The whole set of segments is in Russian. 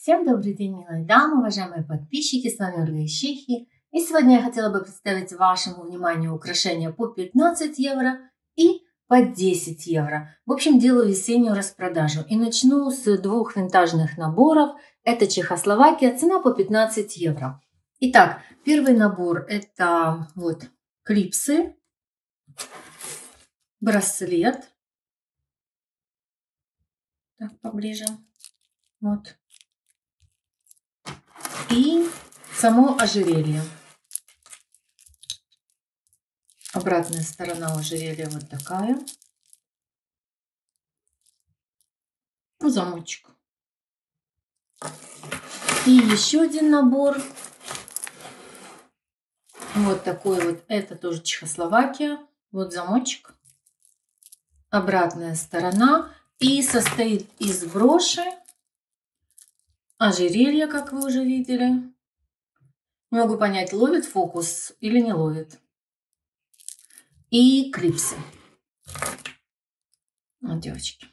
Всем добрый день, милые дамы, уважаемые подписчики, с вами Ольга из Чехии. И сегодня я хотела бы представить вашему вниманию украшения по 15 евро и по 10 евро. В общем, делаю весеннюю распродажу. И начну с двух винтажных наборов. Это Чехословакия, цена по 15 евро. Итак, первый набор это вот клипсы, браслет. Так, поближе. Вот. И само ожерелье. Обратная сторона ожерелья вот такая. Замочек. И еще один набор. Вот такой вот. Это тоже Чехословакия. Вот замочек. Обратная сторона. И состоит из броши. Ожерелье, как вы уже видели. Не могу понять, ловит фокус или не ловит. И клипсы. Вот, девочки.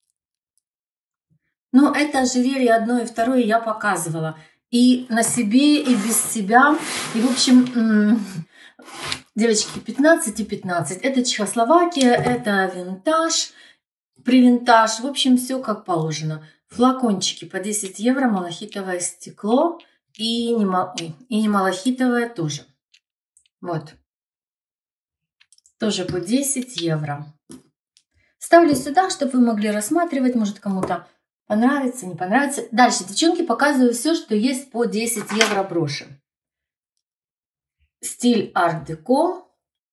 Но это ожерелье одно и второе я показывала. И на себе, и без себя. И, в общем, девочки, 15 и 15. Это Чехословакия, это винтаж, привинтаж. В общем, все как положено. Флакончики по 10 евро, малахитовое стекло и не малахитовое тоже. Вот. Тоже по 10 евро. Ставлю сюда, чтобы вы могли рассматривать, может кому-то понравится, не понравится. Дальше, девчонки, показываю все, что есть по 10 евро броши. Стиль арт-деко.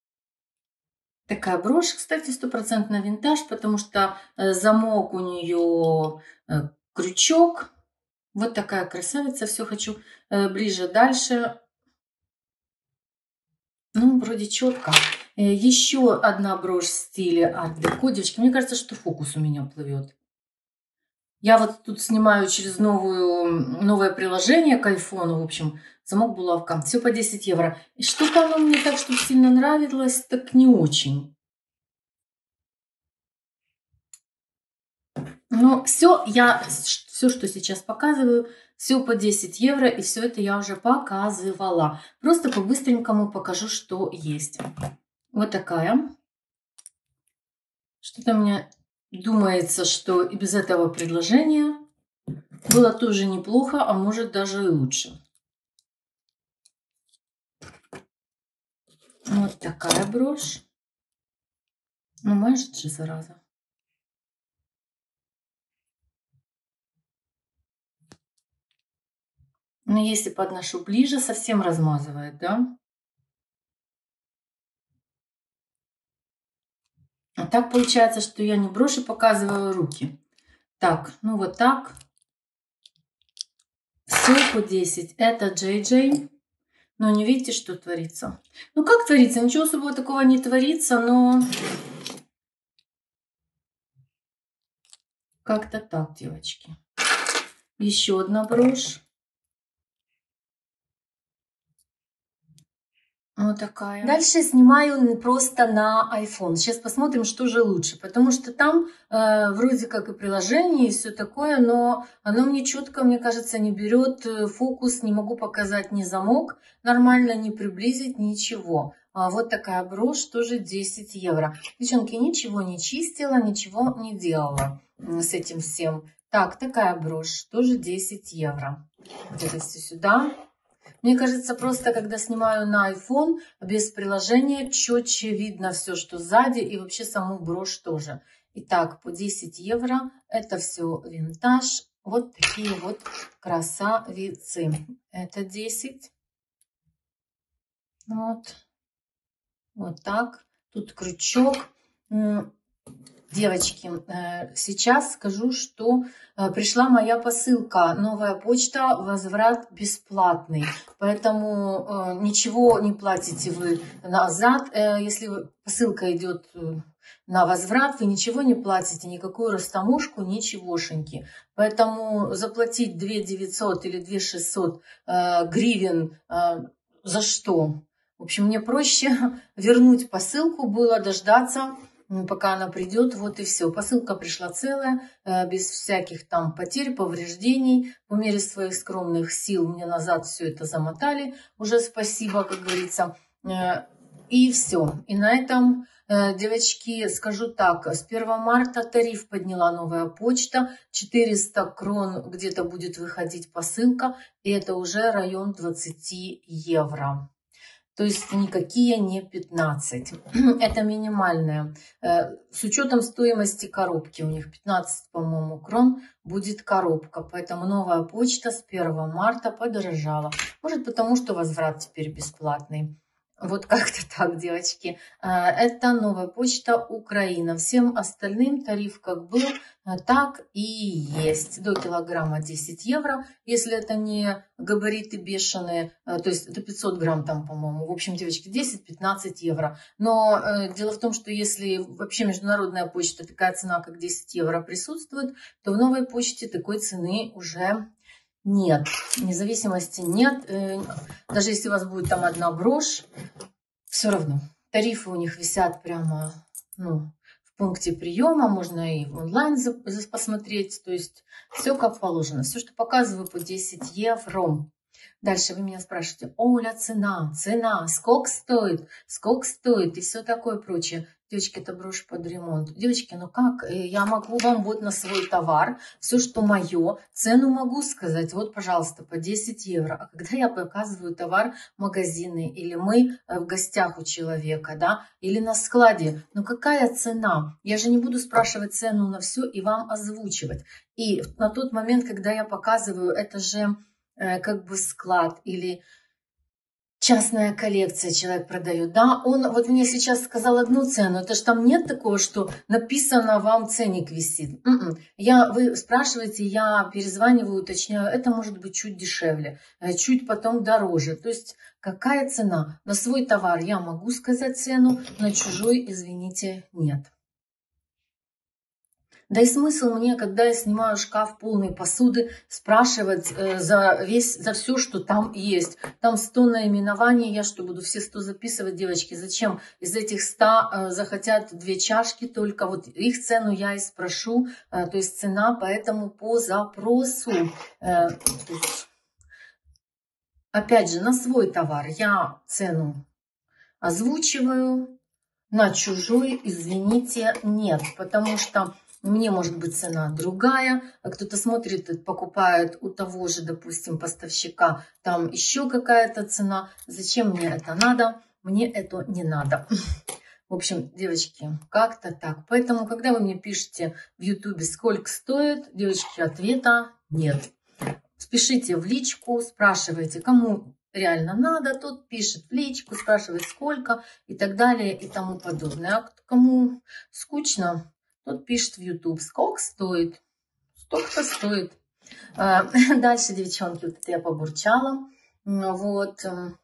Такая брошь, кстати, 100% винтаж, потому что замок у нее крючок. Вот такая красавица. Все хочу ближе, дальше. Ну, вроде четко. Еще одна брошь в стиле арт-деко. Девочки, мне кажется, что фокус у меня плывет. Я вот тут снимаю через новое приложение к айфону. В общем, замок булавка. Все по 10 евро. И что-то оно мне так, что сильно нравилось, так не очень. Но все, что сейчас показываю, все по 10 евро. И все это я уже показывала. Просто по-быстренькому покажу, что есть. Вот такая. Что-то мне думается, что и без этого предложения было тоже неплохо, а может даже и лучше. Вот такая брошь. Ну, мажет же, зараза. Но если подношу ближе, совсем размазывает, да? А так получается, что я не броши показываю, руки. Так, ну вот так. Все по 10. Это JJ. Но не видите, что творится? Ну, как творится? Ничего особого такого не творится, но... Как-то так, девочки. Еще одна брошь. Вот такая. Дальше снимаю просто на iPhone. Сейчас посмотрим, что же лучше. Потому что там вроде как и приложение, и все такое, но оно мне четко, мне кажется, не берет фокус. Не могу показать ни замок нормально, ни приблизить, ничего. Вот такая брошь, тоже 10 евро. Девчонки, ничего не чистила, ничего не делала с этим всем. Так, такая брошь, тоже 10 евро. Вот это все сюда. Мне кажется, просто когда снимаю на iPhone, без приложения, четче видно все, что сзади, и вообще саму брошь тоже. Итак, по 10 евро это все винтаж. Вот такие вот красавицы. Это 10. Вот. Вот так. Тут крючок. Девочки, сейчас скажу, что пришла моя посылка. Новая почта, возврат бесплатный. Поэтому ничего не платите вы назад. Если посылка идет на возврат, вы ничего не платите, никакую растаможку, ничегошеньки. Поэтому заплатить 2 900 или 2 600 гривен за что? В общем, мне проще вернуть посылку было, дождаться пока она придет, вот и все. Посылка пришла целая, без всяких там потерь, повреждений. По мере своих скромных сил мне назад все это замотали. Уже спасибо, как говорится. И все. И на этом, девочки, скажу так, с 1 марта тариф подняла новая почта. 400 крон где-то будет выходить посылка. И это уже район 20 евро. То есть никакие не 15. Это минимальная. С учетом стоимости коробки, у них 15, по-моему, крон будет коробка. Поэтому новая почта с 1 марта подорожала. Может, потому что возврат теперь бесплатный. Вот как-то так, девочки. Это новая почта Украина. Всем остальным тариф как был, так и есть. До килограмма 10 евро, если это не габариты бешеные. То есть до 500 грамм там, по-моему. В общем, девочки, 10-15 евро. Но дело в том, что если вообще международная почта, такая цена, как 10 евро присутствует, то в новой почте такой цены уже нет, независимости нет. Даже если у вас будет там одна брошь, все равно. Тарифы у них висят прямо, в пункте приема. Можно и онлайн посмотреть. То есть все как положено. Все, что показываю, по 10 евро. Дальше вы меня спрашиваете: Оля, цена, сколько стоит и все такое прочее. Девочки, это брошь под ремонт. Девочки, ну как, я могу вам вот на свой товар, все, что мое, цену могу сказать, вот, пожалуйста, по 10 евро. А когда я показываю товар в магазины, или мы в гостях у человека, да, или на складе, ну какая цена? Я же не буду спрашивать цену на все и вам озвучивать. И на тот момент, когда я показываю, это же как бы склад или частная коллекция человек продает, да, он вот мне сейчас сказал одну цену, это же там нет такого, что написано, вам ценник висит. Вы спрашиваете, я перезваниваю, уточняю, это может быть чуть дешевле, чуть потом дороже. То есть какая цена? На свой товар я могу сказать цену, на чужой, извините, нет. Да и смысл мне, когда я снимаю шкаф полной посуды, спрашивать за все, что там есть. Там 100 наименований, я что, буду все 100 записывать, девочки? Зачем? Из этих 100 захотят 2 чашки только, вот их цену я и спрошу, то есть цена, поэтому по запросу. Опять же, на свой товар я цену озвучиваю, на чужой, извините, нет, потому что мне может быть цена другая, а кто-то смотрит, покупает у того же, допустим, поставщика, там еще какая-то цена. Зачем мне это надо? Мне это не надо. В общем, девочки, как-то так. Поэтому, когда вы мне пишете в YouTube, сколько стоит, девочки, ответа нет. Спешите в личку, спрашивайте, кому реально надо, тот пишет в личку, спрашивает сколько и так далее и тому подобное. А кому скучно, тот пишет в YouTube, сколько стоит, столько-то стоит. Дальше, девчонки, вот это я побурчала. Вот.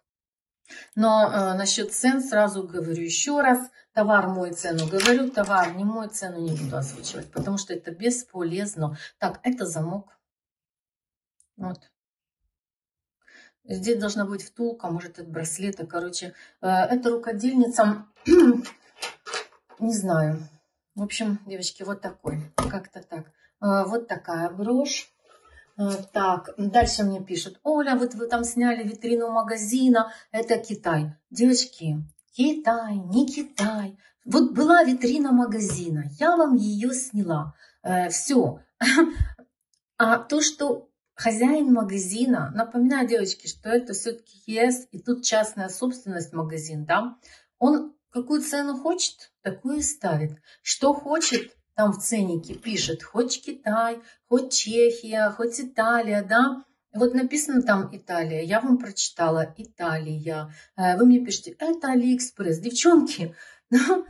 Но насчет цен сразу говорю еще раз. Товар мой, цену говорю, товар не мой, цену не буду озвучивать, потому что это бесполезно. Так, это замок. Вот. Здесь должна быть втулка, может, от браслета. Короче, это рукодельница, не знаю. В общем, девочки, вот такой, как-то так. Вот такая брошь. Так, дальше мне пишут: Оля, вот вы там сняли витрину магазина, это Китай. Девочки, Китай, не Китай. Вот была витрина магазина, я вам ее сняла. Все. А то, что хозяин магазина, напоминаю, девочки, что это все-таки ЕС, и тут частная собственность магазин, да, он какую цену хочет, такую и ставит. Что хочет, там в ценнике пишет, хоть Китай, хоть Чехия, хоть Италия, да. Вот написано там Италия, я вам прочитала Италия. Вы мне пишете, это Алиэкспресс. Девчонки, ну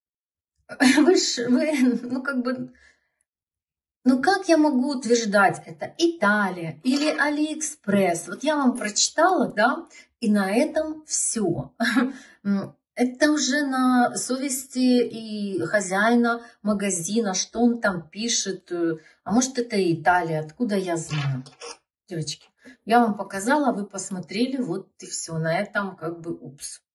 как я могу утверждать, это Италия или Алиэкспресс? Вот я вам прочитала, да, и на этом все. Это уже на совести и хозяина магазина, что он там пишет. А может, это Италия, откуда я знаю? Девочки, я вам показала, вы посмотрели, вот и все. На этом как бы упс.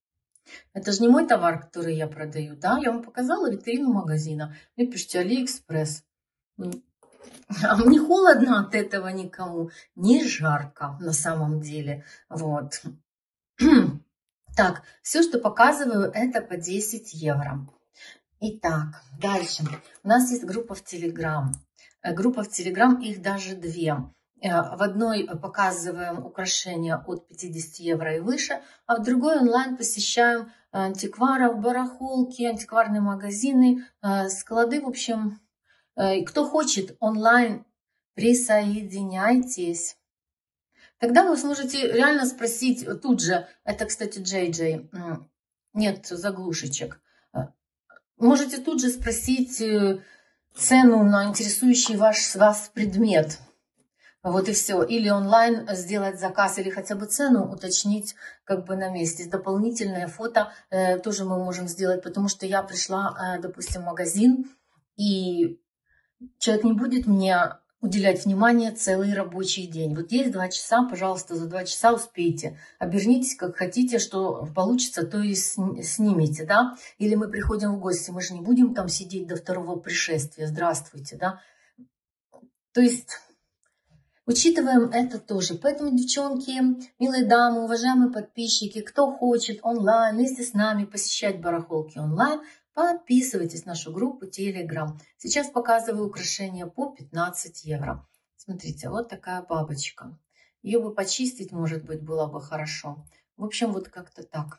Это же не мой товар, который я продаю, да? Я вам показала витрину магазина. Вы пишете Алиэкспресс. А мне холодно от этого никому, не жарко на самом деле. Вот. Так, все, что показываю, это по 10 евро. Итак, дальше. У нас есть группа в Телеграм. Группа в Телеграм, их даже две. В одной показываем украшения от 50 евро и выше, а в другой онлайн посещаем антикваров, барахолки, антикварные магазины, склады, в общем. Кто хочет онлайн, присоединяйтесь. Тогда вы сможете реально спросить тут же, это, кстати, JJ, нет заглушечек, можете тут же спросить цену на интересующий вас предмет. Вот и все. Или онлайн сделать заказ, или хотя бы цену уточнить как бы на месте. Дополнительное фото тоже мы можем сделать, потому что я пришла, допустим, в магазин, и человек не будет мне уделять внимание целый рабочий день. Вот есть 2 часа, пожалуйста, за 2 часа успейте. Обернитесь как хотите, что получится, то и снимите, да. Или мы приходим в гости, мы же не будем там сидеть до второго пришествия. Здравствуйте, да. То есть учитываем это тоже. Поэтому, девчонки, милые дамы, уважаемые подписчики, кто хочет онлайн вместе с нами посещать барахолки онлайн, подписывайтесь на нашу группу Telegram. Сейчас показываю украшения по 15 евро. Смотрите, вот такая бабочка. Ее бы почистить, может быть, было бы хорошо. В общем, вот как-то так.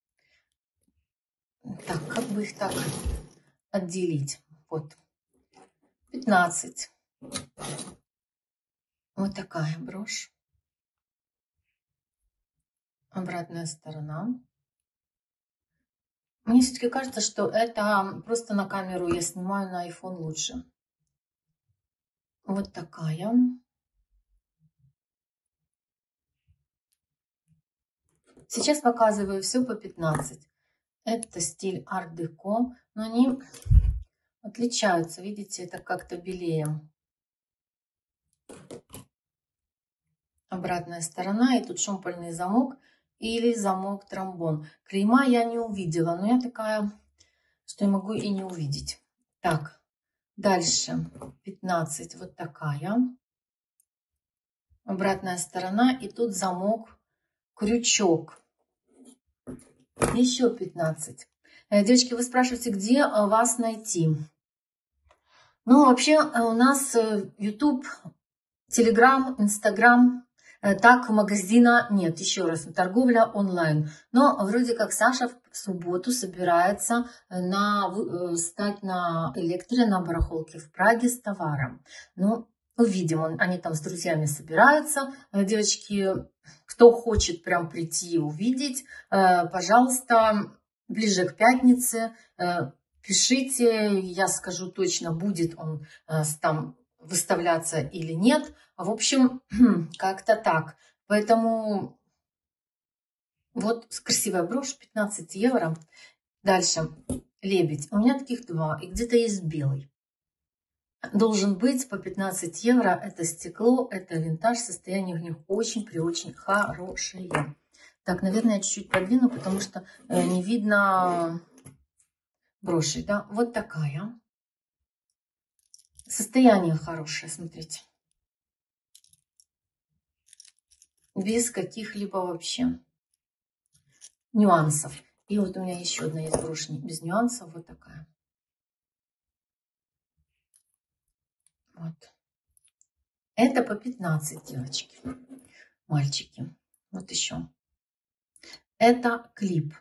Так, как бы их так отделить? Вот. 15. Вот такая брошь. Обратная сторона. Мне все-таки кажется, что это просто на камеру я снимаю, на iPhone лучше. Вот такая. Сейчас показываю все по 15. Это стиль арт-деко, но они отличаются. Видите, это как-то белее. Обратная сторона, и тут шомпольный замок или замок-тромбон. Клейма я не увидела, но я такая, что я могу и не увидеть. Так, дальше 15, вот такая. Обратная сторона, и тут замок, крючок. Еще 15. Девочки, вы спрашиваете, где вас найти? Ну, вообще у нас YouTube, Telegram, Instagram. Так, магазина нет, еще раз, торговля онлайн. Но вроде как Саша в субботу собирается стать на электре, на барахолке в Праге с товаром. Ну, увидим, они там с друзьями собираются. Девочки, кто хочет прям прийти и увидеть, пожалуйста, ближе к пятнице пишите, я скажу точно, будет он там выставляться или нет. В общем, как-то так. Поэтому вот красивая брошь, 15 евро. Дальше, лебедь. У меня таких 2, и где-то есть белый. Должен быть по 15 евро. Это стекло, это винтаж. Состояние в них очень-преочень хорошее. Так, наверное, я чуть-чуть подвину, потому что не видно броши. Да? Вот такая. Состояние хорошее, смотрите. Без каких-либо вообще нюансов. И вот у меня еще одна есть брошь без нюансов. Вот такая. Вот. Это по 15, девочки. Мальчики. Вот еще. Это клип.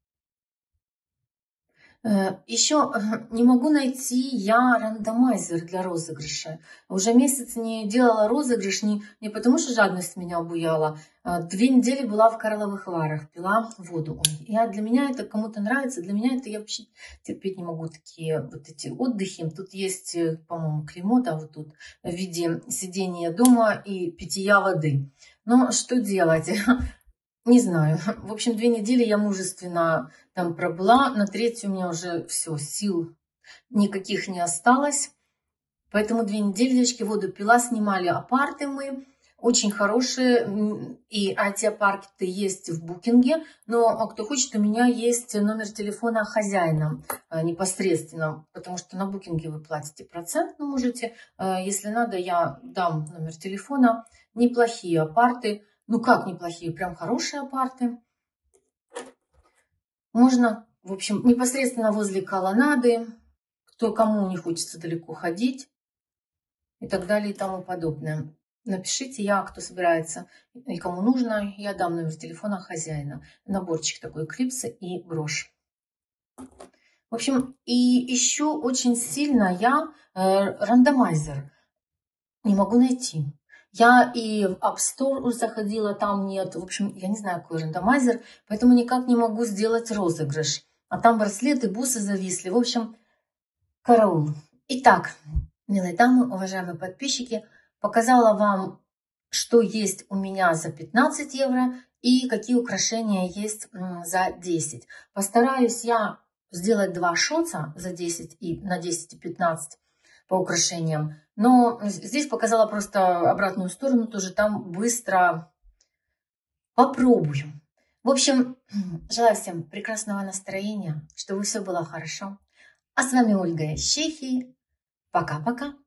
Еще не могу найти я рандомайзер для розыгрыша. Уже месяц не делала розыгрыш, не потому что жадность меня обуяла. 2 недели была в Карловых Варах, пила воду. Для меня это кому-то нравится, для меня это я вообще терпеть не могу такие вот эти отдыхи. Тут есть, по-моему, клеймо, да, вот тут, в виде сидения дома и питья воды. Но что делать? Не знаю. В общем, 2 недели я мужественно там пробыла. На 3-ю у меня уже все, сил никаких не осталось. Поэтому 2 недели, девочки, воду пила, снимали апарты мы. очень хорошие, и IT-апарты есть в букинге, но кто хочет, у меня есть номер телефона хозяина непосредственно, потому что на букинге вы платите процент, но можете, если надо, я дам номер телефона. Неплохие апарты, ну как неплохие, прям хорошие апарты. Можно, в общем, непосредственно возле колоннады, кому не хочется далеко ходить и так далее и тому подобное. Напишите, кто собирается и кому нужно, я дам номер телефона хозяина. Наборчик такой, клипсы и брошь. В общем, и еще очень сильно я рандомайзер не могу найти. Я и в App Store заходила, там нет. В общем, я не знаю, какой рандомайзер, поэтому никак не могу сделать розыгрыш. А там браслеты, бусы зависли. В общем, караул. Итак, милые дамы, уважаемые подписчики, показала вам, что есть у меня за 15 евро и какие украшения есть за 10. Постараюсь я сделать 2 шоца за 10 и на 10 и 15 по украшениям. Но здесь показала просто обратную сторону, тоже там быстро попробую. В общем, желаю всем прекрасного настроения, чтобы все было хорошо. А с вами Ольга из Чехии. Пока-пока.